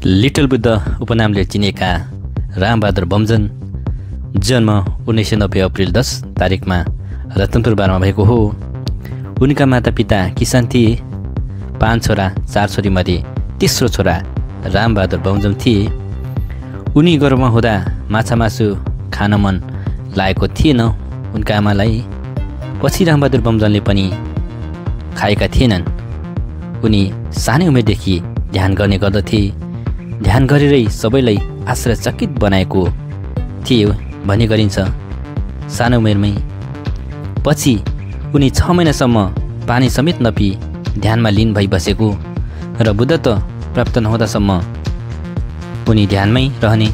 Little Buddha उपनामले चिनिएका रामबहादुर बमजन जन्म 1990 अप्रिल 10 तारिकमा रतनपुर बारमा भएको हो। उनका मातापिता किसान थिए। 5 छोरा 4 छोरीमध्ये तेस्रो छोरा रामबहादुर बमजन थिए। उनी गर्भमा हुँदा माछा मासु खान मन लागेको थिएन उनका आमालाई। पछि रामबहादुर बमजनले पनि खाएका थिएनन्। उनी सानै उमेरदेखि ध्यान गर्ने गर्दथे। ध्यान गरेरै सबैलाई आश्चर्यचकित बनाएको थियो भन्ने गरिन्छ। सानो उमेरमै पछि उनी 6 महिनासम्म पानी समेत नपी ध्यानमा लीन भई बसेको र बुद्धत्व प्राप्त नहुँदासम्म उनी ध्यानमै रहने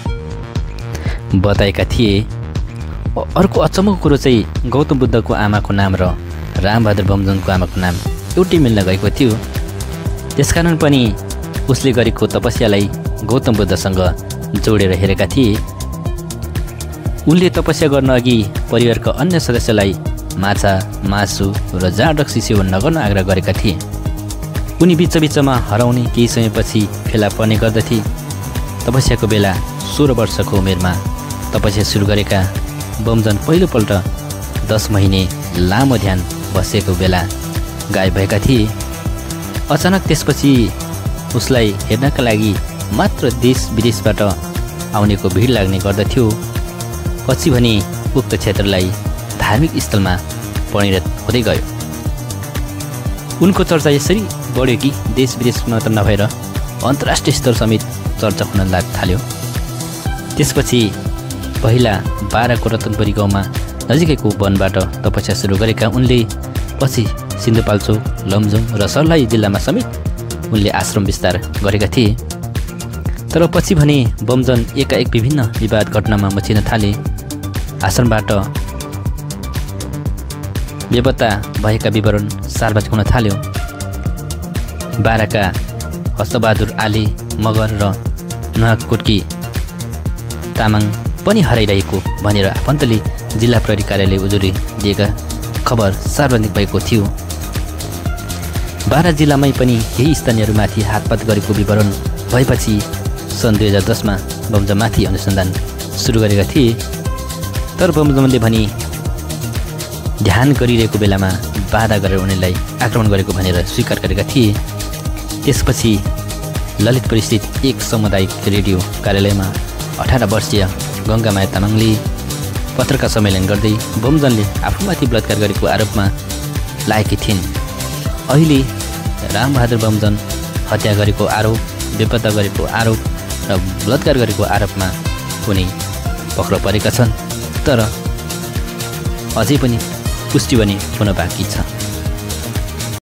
बताएका थिए। अर्को अचम्मको कुरो चाहिँ गौतम बुद्धको आमाको नाम र रामबहादुर बमजनको आमाको नाम एउटै मिल्न गएको थियो। त्यसकारण पनि उसले गरेको तपस्यालाई गौतम बुद्धसँग जोडेर हेरेका थिए। उनले तपस्या गर्न अघि परिवारका अन्य सदस्यलाई माछा मासु र जाँड रक्सी सेवन नगर्न आग्रह गरेका थिए। उनी बिचबिचमा हराउने केही समयपछि फेला पर्ने गर्दथे। तपस्याको बेला 16 वर्षको उमेरमा तपस्या सुरु गरेका बमजन पहिलोपल्ट 10 महिने लामो ध्यान बसेको बेला गायब भएका थिए। अचानक त्यसपछि उसलाई हेर्नका लागि मात्र देश विदेशबाट आउनेको भिड लाग्ने गर्दथ्यो। पछि भने उक्त क्षेत्रलाई धार्मिक स्थलमा परिणत हुँदै गयो। उनको चर्चा यसरी बढ्यो कि देश विदेशमा मात्र नभएर अन्तर्राष्ट्रिय स्तर समेत चर्चा हुन थाल्यो। त्यसपछि पहिला बाराको रतनपुरी गाउँमा नजिकैको वनबाट तपस्या सुरु गरेका उनले पछि सिन्धुपाल्चोक, लमजुङ र सर्लाही जिल्लामा समेत उनले आश्रम विस्तार गरेका थिए। तर पछि भने बमजन एकाएक विभिन्न विवाद घटनामा मचिन थाले। आश्रमबाट बेपत्ता भएका विवरण सार्वजनिक हुन थाल्यो। बाराका हस्तबहादुर आले, मगर र नुहाकोटकी तामाङ पनि हराइरहेको भनेर आफन्तले जिल्ला प्रहरी कार्यालय उजुरी दिएका खबर सार्वजनिक भएको थियो। बारा जिल्लामै पनि केही स्थानीयहरूमाथि हातपात गरेको विवरण भएपछि सन् 2010 मा बमजनमाथि अनुसन्धान सुरु गरेका थिए। तर बमजनले भने ध्यान गरिरहेको बेलामा बाधा गरेर उनीलाई आक्रमण गरेको भनेर स्वीकार गरेका थिए। त्यसपछि ललितपुर स्थित एक सामुदायिक रेडियो कार्यालयमा 18 वर्षीय गङ्गामाया तामाङले पत्रकार सम्मेलन गर्दै बमजनले आफूमाथि बलात्कार गरेको आरोपमा लागेकी थिइन्। अहिले रामबहादुर बमजन हत्या गरेको आरोप, बेपत्ता गरेको आरोप र बलात्कार गरेको आरोपमा उनी पक्राउ परेका छन्। तर अझै पनि पुष्टि पनि हुन बाँकी छ।